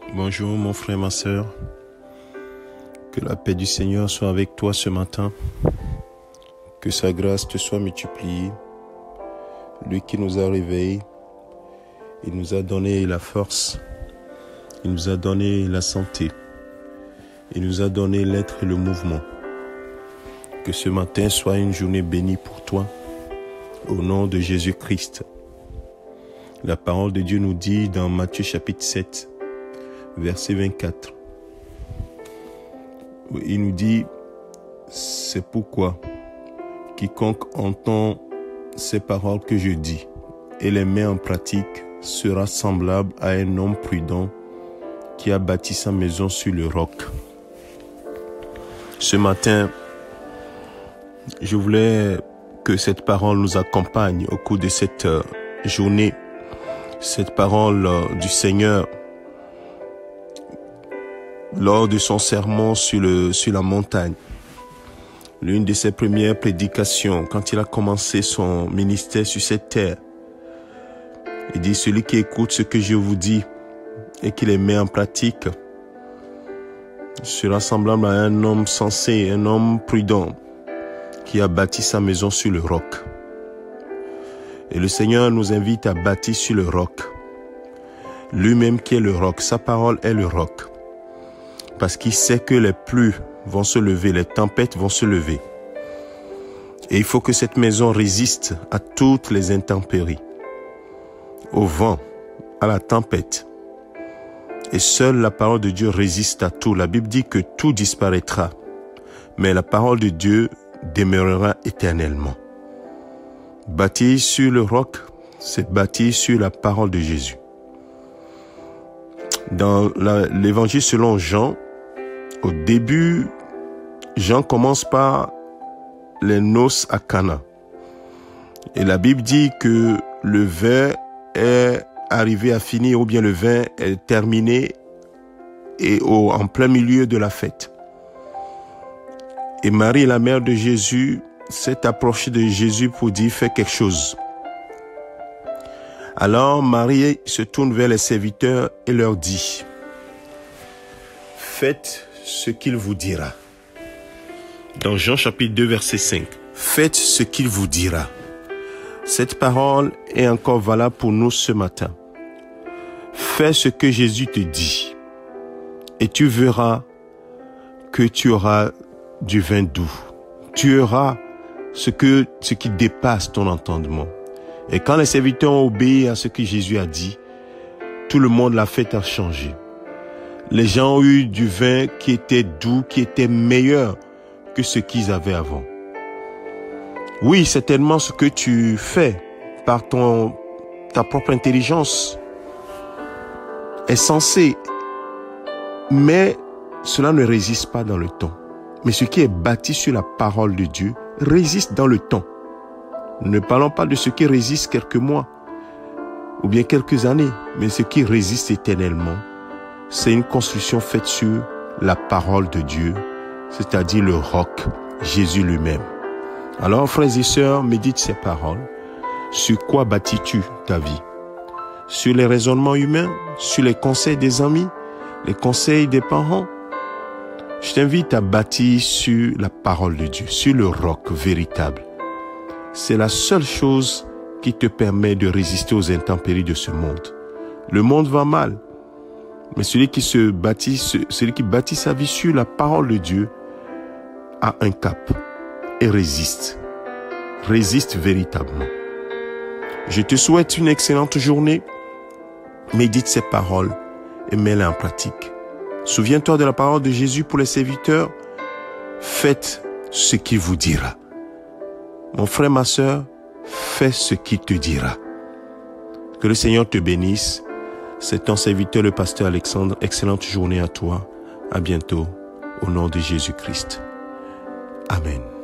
Bonjour mon frère, ma sœur. Que la paix du Seigneur soit avec toi ce matin. Que sa grâce te soit multipliée. Lui qui nous a réveillés, il nous a donné la force, il nous a donné la santé, il nous a donné l'être et le mouvement. Que ce matin soit une journée bénie pour toi, au nom de Jésus-Christ. La parole de Dieu nous dit dans Matthieu chapitre 7, verset 24. Il nous dit, c'est pourquoi quiconque entend ces paroles que je dis et les met en pratique sera semblable à un homme prudent qui a bâti sa maison sur le roc. Ce matin, je voulais que cette parole nous accompagne au cours de cette journée, cette parole du Seigneur lors de son sermon sur la montagne. L'une de ses premières prédications, quand il a commencé son ministère sur cette terre, il dit, celui qui écoute ce que je vous dis et qui les met en pratique sera semblable à un homme sensé, un homme prudent qui a bâti sa maison sur le roc. Et le Seigneur nous invite à bâtir sur le roc. Lui-même qui est le roc, sa parole est le roc. Parce qu'il sait que les pluies vont se lever, les tempêtes vont se lever. Et il faut que cette maison résiste à toutes les intempéries, au vent, à la tempête. Et seule la parole de Dieu résiste à tout. La Bible dit que tout disparaîtra, mais la parole de Dieu demeurera éternellement. Bâtir sur le roc, c'est bâtir sur la parole de Jésus. Dans l'évangile selon Jean, au début, Jean commence par les noces à Cana. Et la Bible dit que le vin est arrivé à finir, ou bien le vin est terminé et en plein milieu de la fête. Et Marie, la mère de Jésus, s'est approchée de Jésus pour dire, fais quelque chose. Alors Marie se tourne vers les serviteurs et leur dit, faites ce qu'il vous dira. Dans Jean chapitre 2 verset 5, faites ce qu'il vous dira. Cette parole est encore valable pour nous ce matin. Fais ce que Jésus te dit et tu verras que tu auras du vin doux. Tu auras ce qui dépasse ton entendement. Et quand les serviteurs ont obéi à ce que Jésus a dit, tout le monde, la fête a changé. Les gens ont eu du vin qui était doux, qui était meilleur que ce qu'ils avaient avant. Oui, certainement ce que tu fais par ta propre intelligence est censé, mais cela ne résiste pas dans le temps. Mais ce qui est bâti sur la parole de Dieu résiste dans le temps. Ne parlons pas de ce qui résiste quelques mois ou bien quelques années, mais ce qui résiste éternellement. C'est une construction faite sur la parole de Dieu, c'est-à-dire le roc, Jésus lui-même. Alors, frères et sœurs, médite ces paroles. Sur quoi bâtis-tu ta vie? Sur les raisonnements humains? Sur les conseils des amis? Les conseils des parents? Je t'invite à bâtir sur la parole de Dieu, sur le roc véritable. C'est la seule chose qui te permet de résister aux intempéries de ce monde. Le monde va mal, mais celui qui bâtit sa vie sur la parole de Dieu a un cap et résiste véritablement. Je te souhaite une excellente journée. Médite ces paroles et mets-les en pratique. Souviens-toi de la parole de Jésus pour les serviteurs. Faites ce qu'il vous dira. Mon frère, ma sœur, fais ce qu'il te dira. Que le Seigneur te bénisse. C'est ton serviteur, le pasteur Alexandre. Excellente journée à toi. À bientôt. Au nom de Jésus-Christ. Amen.